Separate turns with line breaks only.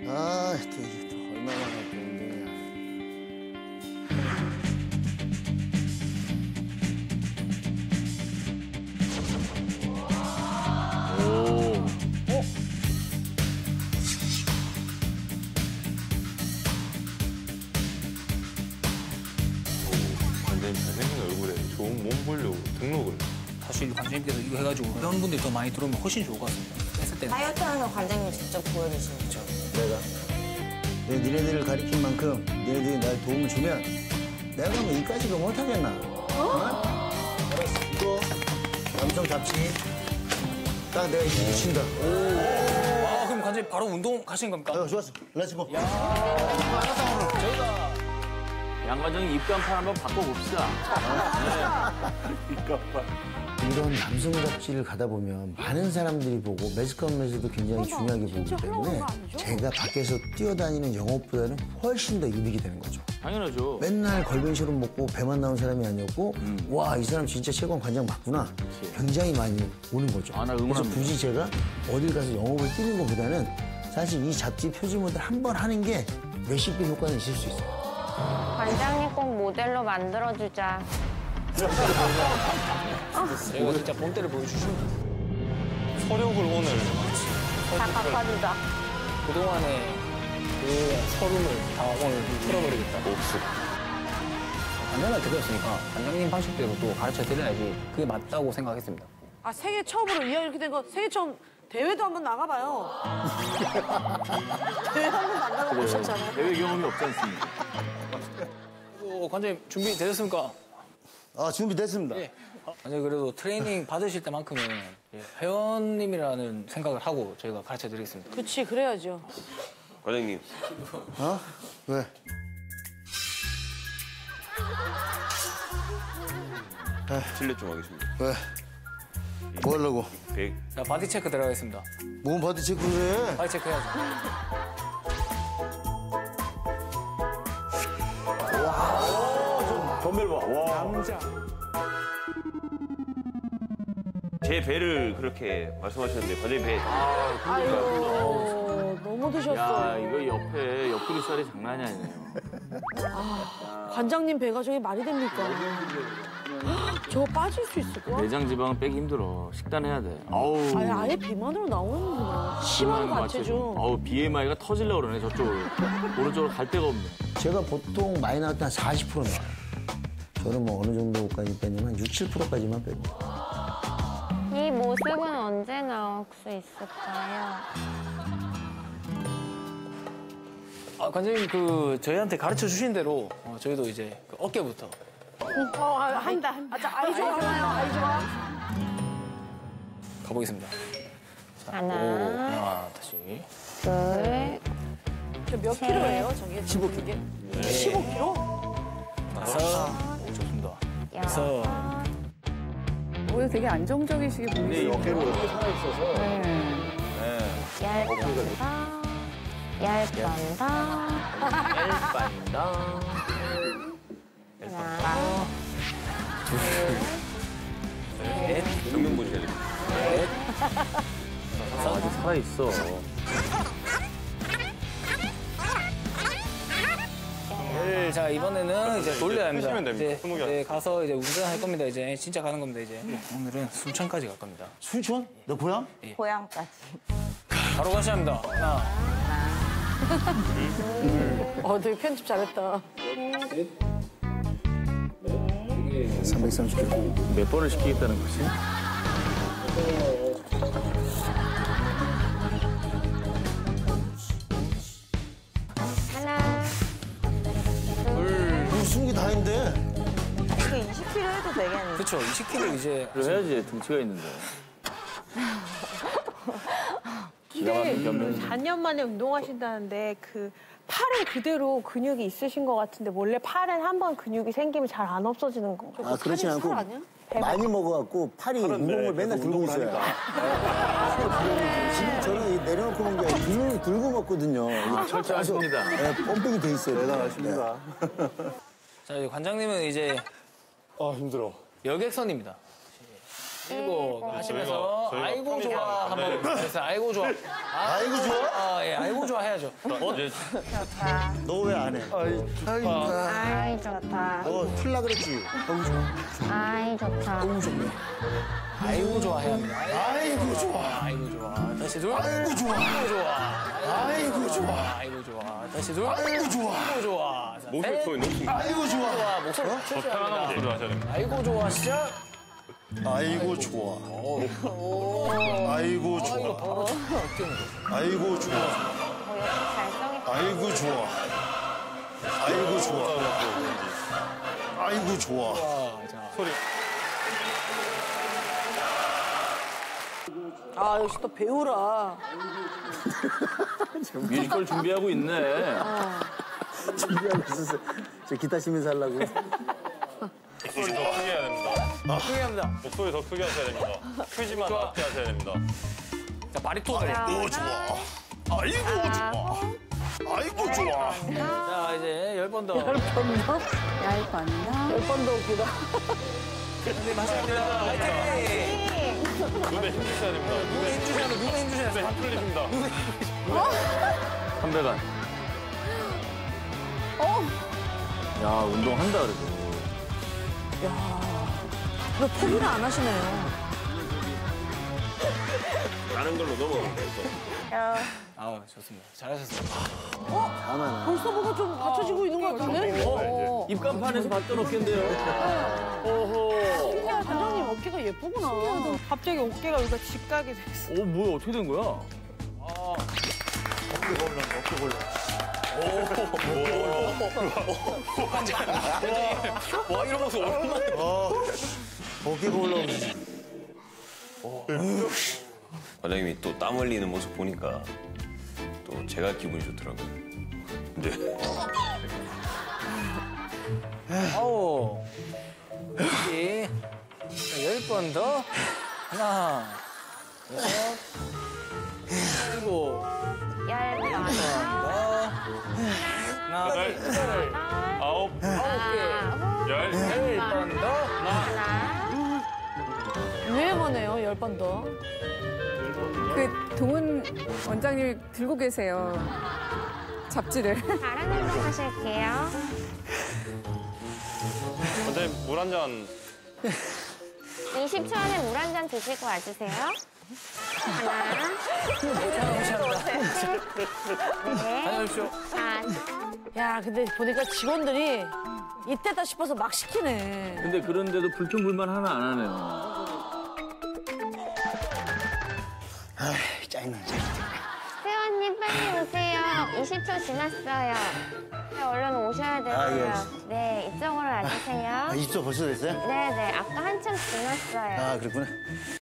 아, 또 이게 또 얼마나 또 운동이야.
관장님 잘생긴 얼굴에 좋은 몸 보려고 등록을.
사실 관장님께서 이거 해가지고 회원분들이 더 많이 들어오면 훨씬 좋을 것 같습니다. 했을 때는.
다이어트 하는 거 관장님 직접 보여주시는 거죠?
내가 니네들을 가리킨 만큼 니네들이 날 도움을 주면 내가 뭐 이까지도 못하겠나? 알았어. 이거 남성 잡지 딱 내가 이렇게 붙인다.
아, 그럼 관장님 바로 운동 가시는 겁니까?
좋았어. 렛츠고.
양 과장님 입간판 한번 바꿔봅시다.
이런 남성 잡지를 가다 보면 많은 사람들이 보고 매스컴에서도 굉장히 중요하게 보기 때문에 제가 밖에서 뛰어다니는 영업보다는 훨씬 더 이득이 되는 거죠.
당연하죠.
맨날 걸뱅이처럼 먹고 배만 나온 사람이 아니었고 와, 이 사람 진짜 채권 관장 맞구나. 굉장히 많이 오는 거죠.
아, 나
그래서
응원합니다.
굳이 제가 어딜 가서 영업을 뛰는 것보다는 사실 이 잡지 표지모델 한 번 하는 게 몇십 배 효과는 있을 수 있어요.
관장님 꼭 모델로 만들어주자.
제가 진짜 본때를 보여주시면 돼요.
서력을 오늘
다 갚아주자.
그동안의 그 서름을 다 오늘 풀어버리겠다. 관장님한테 배웠으니까 관장님 방식대로 또 가르쳐 드려야지 그게 맞다고 생각했습니다.
아, 생애 처음으로 이렇게 된 거 생애 처음 대회도 한번 나가봐요. 대회 한 번도 안 나가보셨잖아요.
대회 경험이 없지 않습니까?
관장님 준비되셨습니까?
아, 준비됐습니다.
예. 아니 그래도 트레이닝 받으실 때만큼은 회원님이라는 생각을 하고 저희가 가르쳐 드리겠습니다.
그치, 그래야죠.
과장님
어? 왜?
실례 좀 하겠습니다.
왜? 뭐 하려고?
100.
자, 바디 체크 들어가겠습니다.
몸 바디 체크를 해.
바디 체크 해야죠.
덤벨 봐. 와. 남자.
제 배를 그렇게 말씀하셨는데 과장님 배.
아이고, 너무
야,
드셨어요.
이거 옆에 옆구리살이 장난이 아니네요.
관장님 배가 저게 말이 됩니까? 저거 빠질 수 있을 거야?
내장 지방은 빼기 힘들어. 식단해야 돼. 아우.
아예 비만으로 나오는구나. 심한 과체중.
아우, BMI가 터질려고 그러네, 저쪽으로. 오른쪽으로 갈 데가 없네.
제가 보통 많이 나올 때 한 40% 나와요. 저는 뭐 어느 정도까지 빼냐면 한 6, 7%까지만 뺍니다.
이 모습은 언제 나올 수 있을까요?
아, 관장님 그 저희한테 가르쳐 주신 대로 저희도 이제 그 어깨부터
한다. 아이 좋아 하나요? 아이 좋아?
가보겠습니다. 자,
하나.
하나 다시.
둘,
저 몇 킬로예요, 저게? 15kg. 15kg?
다섯. 오, 좋습니다. 여섯.
오히려 되게 안정적이시게 보이세요.
어깨로 이렇게 살아있어서.
열 번 더, 열 번 더.
헬반다.
하나,
정면 보셔야 됩니다.
아직 살아있어.
자, 이번에는 이제 돌려야 합니다.
하시면 됩니다.
이제,
20개.
이제 가서 이제 운전할 겁니다. 이제 진짜 가는 겁니다. 이제 오늘은 순천까지 갈 겁니다.
순천? 너 고향?
고향까지.
바로 가셔야 합니다. 하나,
되게 편집 잘했다.
330kg.
몇 번을 시키겠다는 거지?
하나,
이거 숨기 다 했는데.
이게 20kg 해도 되겠는데.
그렇죠. 20kg 이제
그래 해야지, 등치가 있는데. 기가 막힌 변명이.
4년 만에 운동하신다는데 그 팔은 그대로 근육이 있으신 것 같은데 원래 팔은 한번 근육이 생기면 잘 안 없어지는 거.
아, 그렇진 않고 많이 먹어갖고 팔이 운동을 맨날 들고 있어요. 지금 저는 이 내려놓고 먹는 게 아니라 근육을 들고 먹거든요.
철저하십니다.
네, 펌핑이 돼 있어요. 대단하십니다.
자, 이제 관장님은 이제
아 힘들어.
여객선입니다. 일곱 하시면서 아이고 좋아 한번 해서 아이고 좋아.
아이고 좋아?
아, 예, 아이고 좋아 해야죠.
이제
좋다.
너 왜 안 해?
아이 좋다.
너 틀라 그랬지?
아이 좋다.
너무 좋네. 아이고 좋아 해야 합니다.
아이고 좋아.
아이고 좋아. 다시 둘.
아이고 좋아.
아이고 좋아.
아이고 좋아.
아이고 좋아. 다시 둘.
아이고 좋아.
아이고 좋아. 자,
목소리
셋.
거의 높습니다.
아이고 좋아.
좋아. 목소리
편안한 목소리로 하셔야 됩니다.
아이고 좋아 시작.
아이고 좋아. 아이고 좋아.
바로 뛰는 거.
아이고 좋아.
잘성이
아이고 좋아. 아이고 좋아. 아이고 좋아.
자,
아, 역시 또 배우라.
뮤지컬 준비하고 있네.
준비하고 있었어. 저 기타 치면서 하려고.
목소리 더 크게 해야 됩니다.
크게 합니다.
목소리 더 크게 하셔야 됩니다. 크지만 낮게 하셔야 됩니다.
자, 바리톤을.
아이고 좋아. 아이고 좋아. 아이고 좋아.
자, 이제 10번 더.
얇았나?
10번 더 웃기다.
네, 맞습니다. 화이팅!
눈에 힘주셔야 됩니다.
누구 힘주셔야 돼? 누구 힘주셔야 돼?
힘 풀리십니다. 300안. 야, 운동한다 그래도.
너 포기를 안 하시네요.
다른 걸로 넘어갑니다.
아, 좋습니다. 잘하셨습니다.
벌써 뭐가 좀 갖춰지고 있는 것 같은데?
입간판에서 봤던 어깨인데요. 오호.
관장님 어깨가 예쁘구나.
갑자기 어깨가 여기가 직각이 됐어.
오, 뭐야, 어떻게 된 거야?
와, 이런 모습 오랜만에.
어깨가 올라오지.
과장님이 또 땀 흘리는 모습 보니까 또 제가 기분이 좋더라고요. 네.
아우. 여기. 10번 더. 하나. 6. 7.
10번.
하나, 둘,
9,
9개. 10번 더.
하나.
유행어네요, 10번 더.
그 동훈 원장님이 들고 계세요. 잡지를.
다른 운동 하실게요.
원장님, 물 한 잔.
20초 안에 물 한 잔 드시고 와주세요. 하나. 네.
다녀오십시오.
4.
야, 근데 보니까 직원들이 이때다 싶어서 막 시키네.
근데 그런데도 불평불만 하나 안 하네요.
짜증나.
회원님 빨리 오세요. 20초 지났어요. 네, 얼른 오셔야 되고요.
예.
네, 이쪽으로 와주세요.
아, 20초 벌써 됐어요?
네네, 아까 한참 지났어요.
아, 그렇구나.